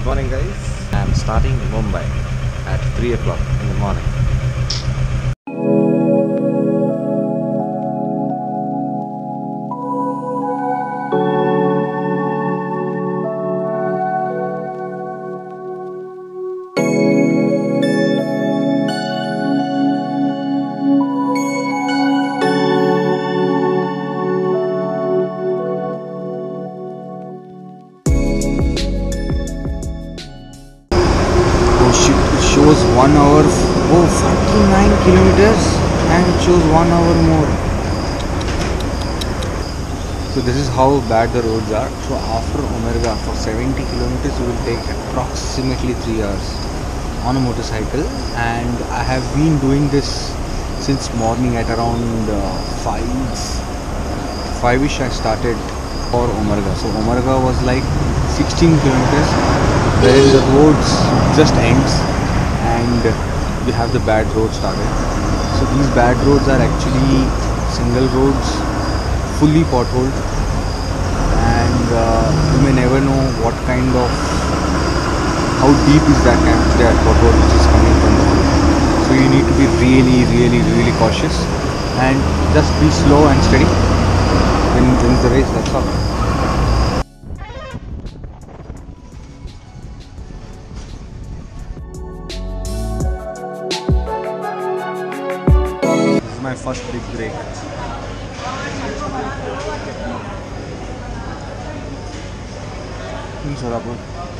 Morning guys, I'm starting Mumbai at 3 o'clock in the morning. Shows 1 hour, 49 kilometers, and it shows 1 hour more. So this is how bad the roads are. So after Omerga for 70 kilometers you will take approximately 3 hours on a motorcycle, and I have been doing this since morning at around 5ish I started for Omerga. So Omerga was like 16 kilometers wherein the roads just ends and we have the bad road started. So these bad roads are actually single roads, fully potholed, and you may never know what kind of, how deep is that pothole which is coming from the road. So you need to be really cautious and just be slow and steady. Wins the race, that's all. My first big break. In Solapur.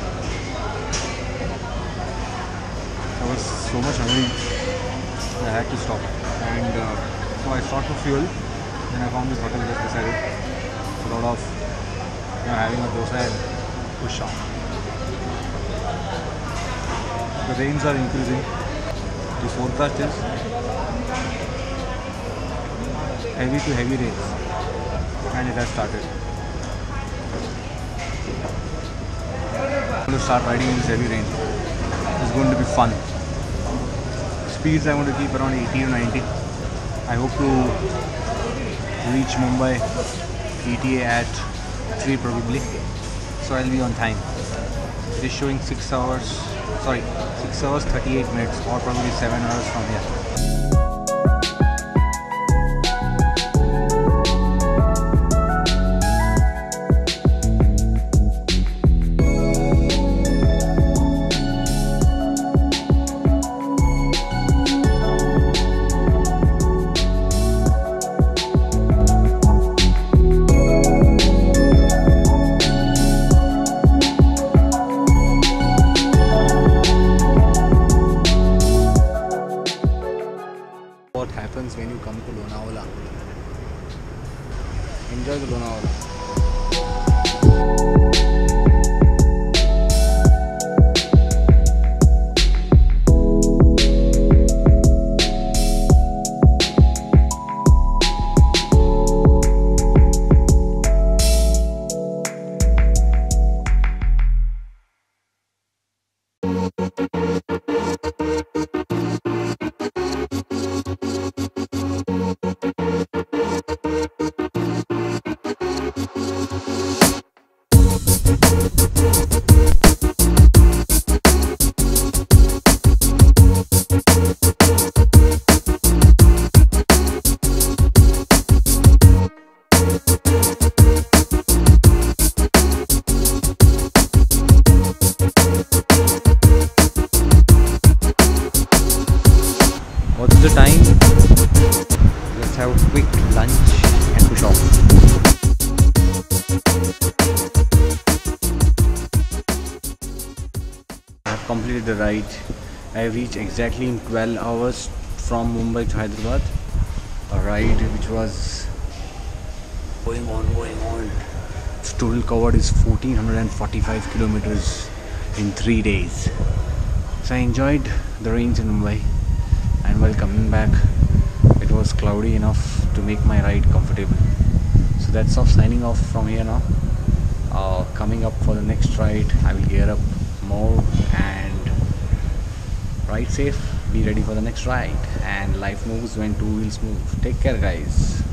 I was so much hungry I had to stop, and so I stopped for fuel. Then I found this hotel just beside it. Thought of having a dosa and push on. The rains are increasing. The forecast is heavy to heavy rains, and it has started. I'm going to start riding in this heavy rain. It's going to be fun. Speeds I want to keep around 80 to 90. I hope to reach Mumbai ETA at 3 probably, so I'll be on time. It is showing 6 hours 38 minutes, or probably 7 hours from here. What happens when you come to Lonavala. Enjoy the Lonavala. What's the time? Let's have a quick lunch and push off. I have completed the ride. I have reached exactly in 12 hours from Mumbai to Hyderabad. A ride which was going on. Its total covered is 1445 kilometers in 3 days. So I enjoyed the rains in Mumbai. And while coming back, it was cloudy enough to make my ride comfortable. So that's all, signing off from here now. Coming up for the next ride, I will gear up more and ride safe. Be ready for the next ride. And life moves when two wheels move. Take care guys.